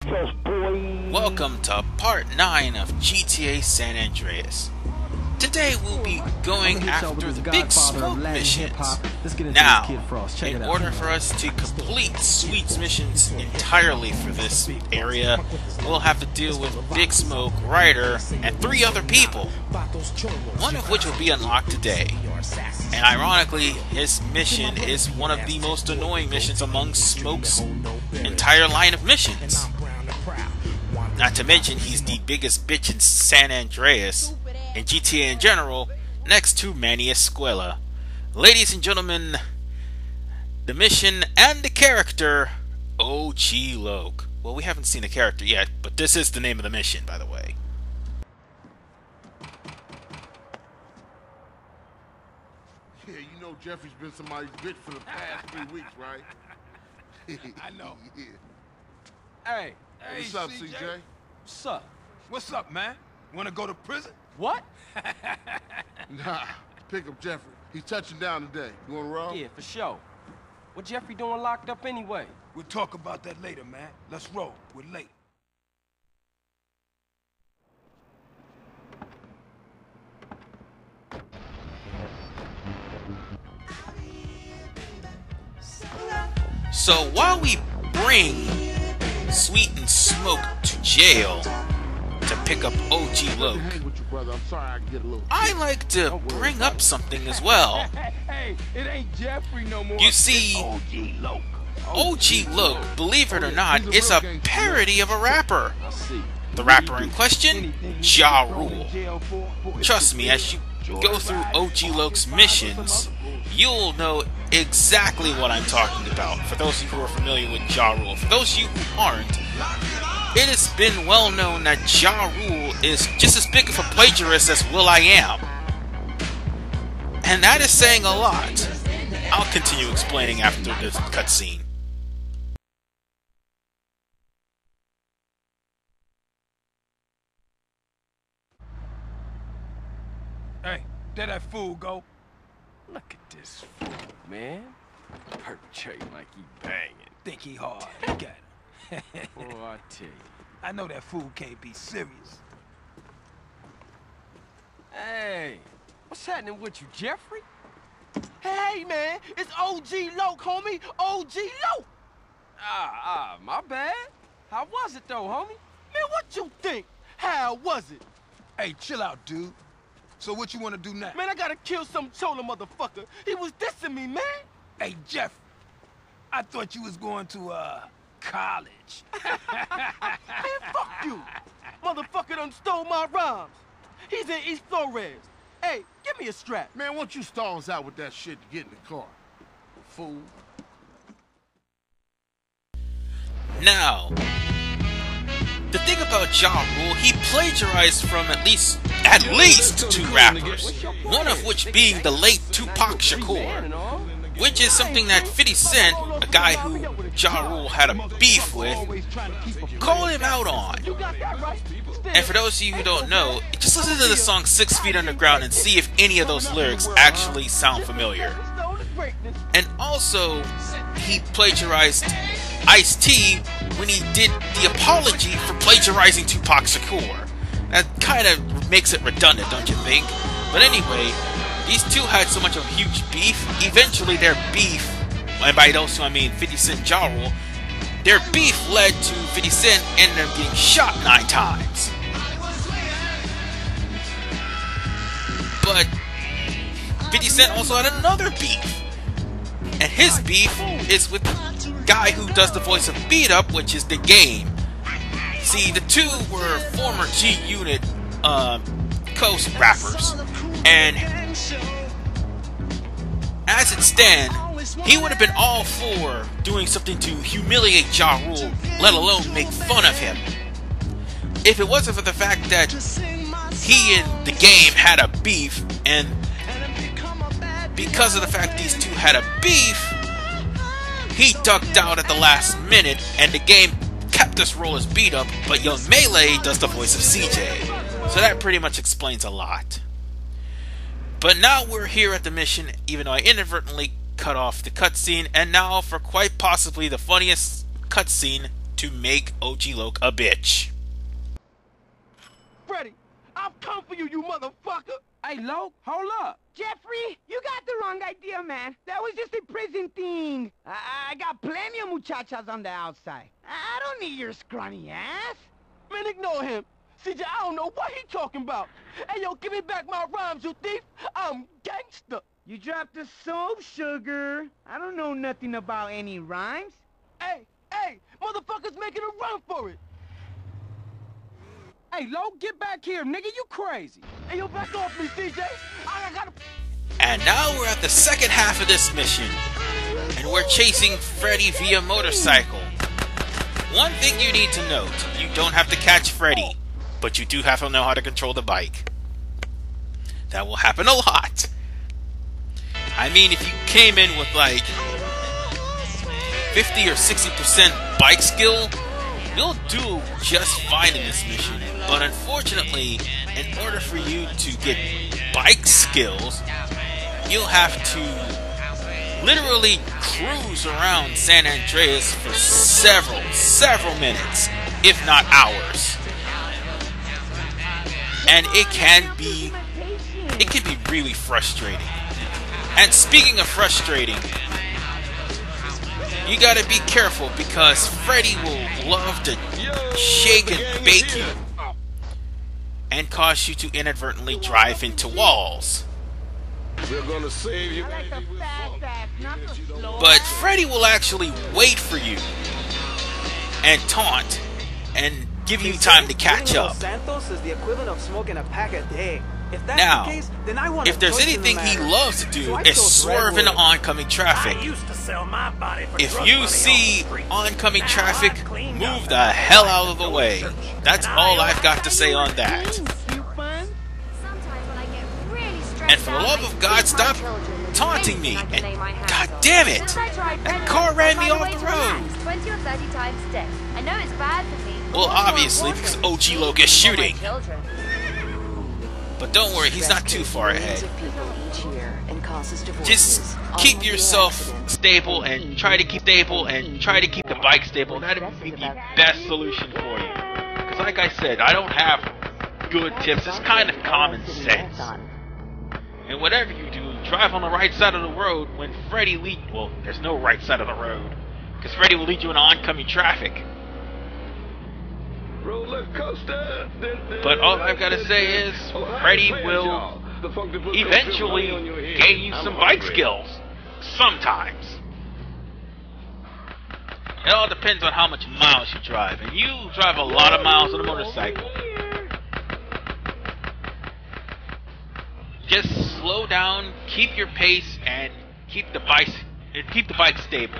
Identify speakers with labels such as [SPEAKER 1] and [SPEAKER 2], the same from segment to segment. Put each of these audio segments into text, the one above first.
[SPEAKER 1] Welcome to part 9 of GTA San Andreas. Today we'll be going after the big smoke missions. Now, in order for us to complete Sweet's missions entirely for this area, we'll have to deal with Big Smoke, Ryder, and 3 other people, one of which will be unlocked today. And ironically, his mission is one of the most annoying missions among Smoke's entire line of missions. Not to mention, he's the biggest bitch in San Andreas, and GTA in general, next to Manny Escuela. Ladies and gentlemen, the mission and the character, OG Loc. Well, we haven't seen the character yet, but this is the name of the mission, by the way.
[SPEAKER 2] Yeah, you know Jeffrey's been somebody's bitch for the past 3 weeks, right?
[SPEAKER 3] I know.
[SPEAKER 2] Yeah.
[SPEAKER 3] Hey,
[SPEAKER 2] What's up, CJ?
[SPEAKER 3] What's up? What's up, man? Wanna go to prison?
[SPEAKER 4] What?
[SPEAKER 2] Nah, pick up Jeffrey. He's touching down today. You wanna roll?
[SPEAKER 4] Yeah, for sure. What Jeffrey doing locked up anyway?
[SPEAKER 3] We'll talk about that later, man. Let's roll. We're late.
[SPEAKER 1] So while we bring Sweet and Smoke to jail to pick up OG Loc,
[SPEAKER 2] Hang with you, brother. I'm sorry I get a little.
[SPEAKER 1] I like to bring up something as well.
[SPEAKER 4] Hey, it ain't Jeffrey no more.
[SPEAKER 1] You see,
[SPEAKER 3] OG Loc.
[SPEAKER 1] OG Loc, believe it or not, is a parody of a rapper.
[SPEAKER 4] I see.
[SPEAKER 1] The rapper in question, Ja Rule. Trust me, as you go through OG Loc's missions, you'll know exactly what I'm talking about. For those of you who are familiar with Ja Rule. For those of you who aren't, it has been well known that Ja Rule is just as big of a plagiarist as will.i.am. And that is saying a lot. I'll continue explaining after this cutscene.
[SPEAKER 3] Hey, there that fool go.
[SPEAKER 4] Look at this fool, man. Perpetrating like he banging.
[SPEAKER 3] Think he hard. He got him.
[SPEAKER 4] Oh, I tell you.
[SPEAKER 3] I know that fool can't be serious.
[SPEAKER 4] Hey, what's happening with you, Jeffrey? Hey, man, it's OG Loc, homie. OG Loc. My bad. How was it, though, homie? Man, what you think? How was it?
[SPEAKER 3] Hey, chill out, dude. So what you wanna do now?
[SPEAKER 4] Man, I gotta kill some chola motherfucker. He was dissing me, man.
[SPEAKER 3] Hey, Jeff. I thought you was going to, college.
[SPEAKER 4] Man, fuck you. Motherfucker done stole my rhymes. He's in East Flores. Hey, give me a strap.
[SPEAKER 2] Man, why don't you stall us out with that shit to get in the car? Fool.
[SPEAKER 1] Now, the thing about Ja Rule, he plagiarized from at least 2 rappers, one of which being the late Tupac Shakur, which is something that 50 Cent, a guy who Ja Rule had a beef with, called him out on. And for those of you who don't know, just listen to the song 6 Feet Underground and see if any of those lyrics actually sound familiar. And also, he plagiarized Ice-T when he did the apology for plagiarizing Tupac Shakur. That kind of makes it redundant, don't you think? But anyway, these two had so much of a huge beef, eventually their beef, and by those two I mean 50 Cent and Ja Rule, their beef led to 50 Cent ended up getting shot 9 times. But 50 Cent also had another beef. And his beef is with the guy who does the voice of Beat Up, which is The Game. See, the two were former G-Unit Coast rappers. And as it stands, he would have been all for doing something to humiliate Ja Rule, let alone make fun of him. If it wasn't for the fact that he and The Game had a beef, and because of the fact these two had a beef, he ducked out at the last minute, and The Game kept this role as Beat Up, but Young Melee does the voice of CJ. So that pretty much explains a lot. But now we're here at the mission, even though I inadvertently cut off the cutscene, and now for quite possibly the funniest cutscene to make OG Loc a bitch.
[SPEAKER 4] Freddy, I've come for you, you motherfucker! Hey, Loc, hold up.
[SPEAKER 5] Jeffrey, you got the wrong idea, man. That was just a prison thing. I got plenty of muchachas on the outside. I don't need your scrawny ass.
[SPEAKER 4] Man, ignore him. CJ, I don't know what he talking about. Hey, yo, give me back my rhymes, you thief. I'm gangster.
[SPEAKER 5] You dropped the soap, sugar. I don't know nothing about any rhymes.
[SPEAKER 4] Hey, motherfuckers making a run for it. Hey, Loc, get back here, nigga. You crazy. Hey, yo, back off me, CJ. I gotta...
[SPEAKER 1] And now we're at the second half of this mission, and we're chasing Freddy via motorcycle. One thing you need to note, you don't have to catch Freddy, but you do have to know how to control the bike. That will happen a lot. I mean, if you came in with like 50 or 60% bike skill, you'll do just fine in this mission. But unfortunately, in order for you to get bike skills, you'll have to literally cruise around San Andreas for several minutes, if not hours. And it can be really frustrating. And speaking of frustrating, you gotta be careful because Freddy will love to shake and bake you and cause you to inadvertently drive into walls.
[SPEAKER 2] We're gonna save you.
[SPEAKER 5] I like the fast ass, not the slow
[SPEAKER 1] But
[SPEAKER 5] ass.
[SPEAKER 1] Freddy will actually wait for you and taunt and give you time to catch up.
[SPEAKER 6] Santos is the equivalent of smoking a pack a day. If that's
[SPEAKER 1] Now,
[SPEAKER 6] the case, then I want
[SPEAKER 1] if there's anything he loves to do, is swerve into oncoming traffic. If you see oncoming traffic, move the hell out of the way. That's all I've got to say on that. And for the love of God, stop taunting me. And God damn it! That car ran me off the road.
[SPEAKER 7] 20 or 30 times a day. I know it's bad for me.
[SPEAKER 1] Well, obviously, because OG Loc is shooting. But don't worry, he's not too far ahead. Just keep yourself stable and try to keep the bike stable. That would be the best solution for you. Because like I said, I don't have good tips. It's kind of common sense. And whatever you do, drive on the right side of the road when Freddy well, there's no right side of the road. Because Freddy will lead you into oncoming traffic. But all I've got to say is, Freddy will eventually gain you some bike skills. Sometimes. It all depends on how much miles you drive. And you drive a lot of miles on a motorcycle. Just slow down, keep your pace, and keep the bike stable.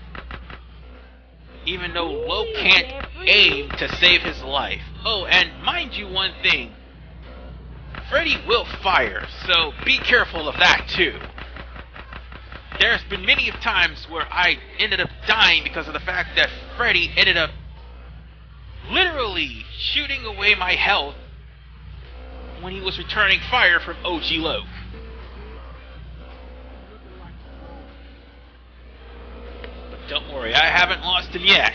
[SPEAKER 1] Even though Loc can't aim to save his life. Oh, and mind you one thing, Freddy will fire, so be careful of that too. There's been many times where I ended up dying because of the fact that Freddy ended up literally shooting away my health when he was returning fire from OG Loc. But don't worry, I haven't lost him yet.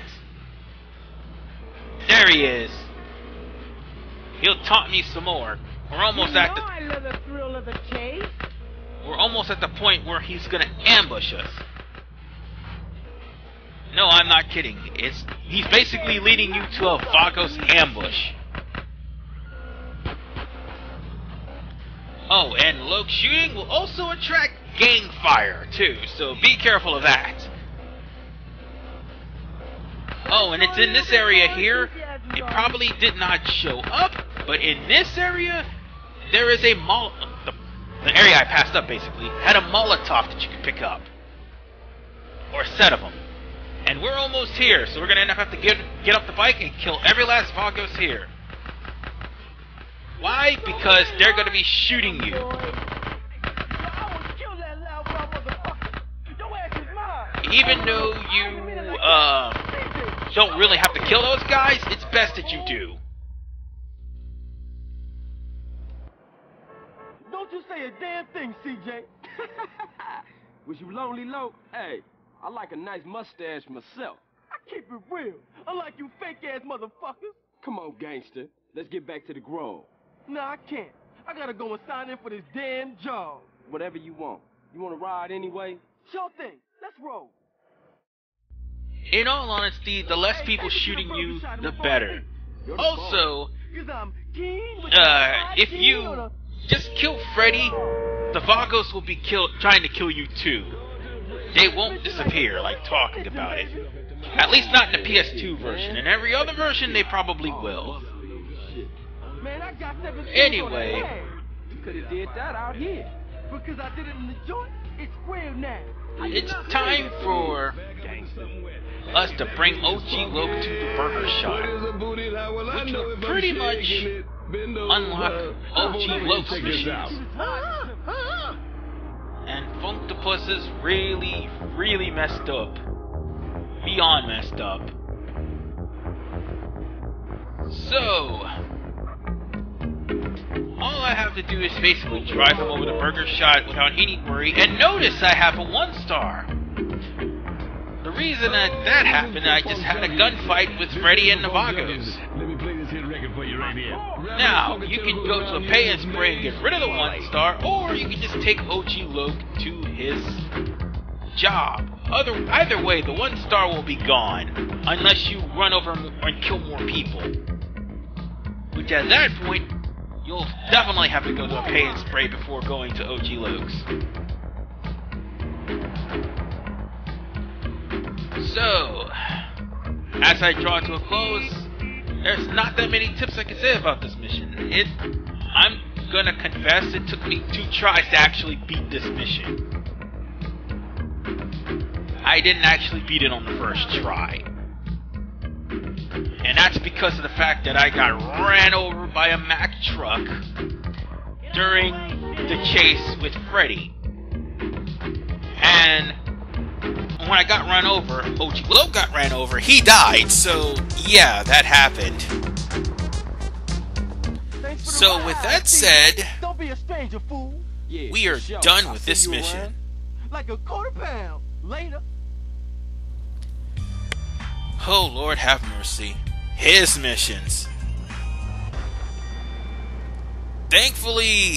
[SPEAKER 1] There he is. He'll taunt me some more. We're almost at
[SPEAKER 5] the thrill of the chase.
[SPEAKER 1] We're almost at the point where he's gonna ambush us. No, I'm not kidding. He's basically leading you to a Vagos ambush. Oh, and Loc shooting will also attract gang fire too, so be careful of that. Oh, and it's in this area here. It probably did not show up, but in this area, there is a the area I passed up basically had a Molotov that you could pick up, or a set of them. And we're almost here, so we're gonna end up having to get off the bike and kill every last Vagos here. Why? Because they're gonna be shooting you. Even though you don't really have to kill those guys, it's best that you do.
[SPEAKER 4] Don't you say a damn thing, CJ. Was you lonely, Loc? Hey, I like a nice mustache myself.
[SPEAKER 5] I
[SPEAKER 4] Keep it real. Unlike you fake-ass motherfuckers. Come on, gangster. Let's get back to the Grove. Nah, I can't. I gotta go and sign in for this damn job. Whatever you want. You wanna ride anyway? Sure thing. Let's roll.
[SPEAKER 1] In all honesty, the less people shooting you, the better. Also, if you just kill Freddy, the Vagos will be trying to kill you too. They won't disappear like talking about it. At least not in the PS2 version. In every other version, they probably will. Anyway,
[SPEAKER 4] you could have did that out here. Because I did it in the joint, it's real now.
[SPEAKER 1] It's time for us to bring OG Loc to the burger shop, which will pretty much unlock OG Loc's missions. And Funktopus is really, really messed up. Beyond messed up. So, all I have to do is basically drive him over the burger shot without any worry, and notice I have a 1-star. The reason that happened, I just had a gunfight with Freddy and the Vagos.
[SPEAKER 8] Let me play this hit record for you right here.
[SPEAKER 1] Now, you can go to a pay and spray and get rid of the 1-star, or you can just take OG Loc to his job. Either way, the 1-star will be gone, unless you run over and kill more people. Which at that point, you'll definitely have to go to a pay and spray before going to OG Loc's. So, as I draw to a close, there's not that many tips I can say about this mission. I'm gonna confess, it took me 2 tries to actually beat this mission. I didn't actually beat it on the first try. And that's because of the fact that I got ran over by a Mack truck during the chase with Freddy. And when I got run over, OG Loc got ran over, he died, so yeah, that happened. So with that said,
[SPEAKER 4] don't be a stranger, fool.
[SPEAKER 1] We are done with this mission.
[SPEAKER 4] Like a £1/4. Later.
[SPEAKER 1] Oh, Lord have mercy. His missions. Thankfully,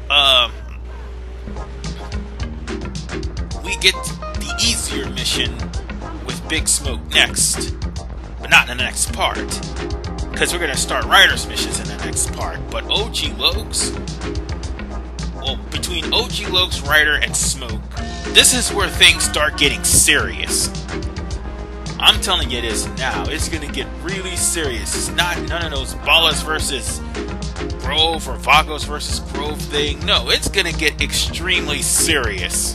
[SPEAKER 1] we get the easier mission with Big Smoke next. But not in the next part. Because we're going to start Ryder's missions in the next part. But OG Loc's... Well, between OG Loc's, Ryder, and Smoke, this is where things start getting serious. I'm telling you this now. It's going to get really serious. It's not none of those Ballas versus Grove or Vagos versus Grove thing. No, it's going to get extremely serious.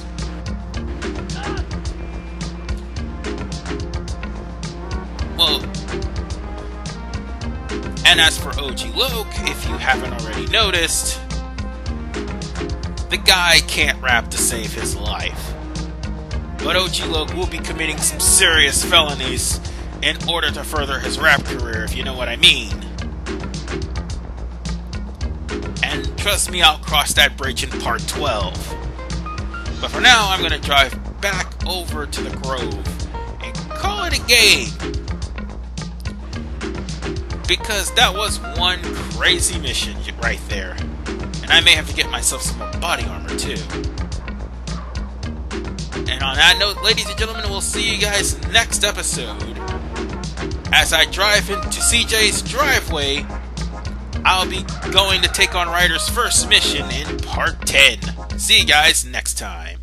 [SPEAKER 1] Well, and as for OG Loc, if you haven't already noticed, the guy can't rap to save his life. But OG Loc will be committing some serious felonies in order to further his rap career, if you know what I mean. And trust me, I'll cross that bridge in part 12. But for now, I'm going to drive back over to the Grove and call it a game. Because that was one crazy mission right there. And I may have to get myself some more body armor too. And on that note, ladies and gentlemen, we'll see you guys next episode. As I drive into CJ's driveway, I'll be going to take on Ryder's first mission in part 10. See you guys next time.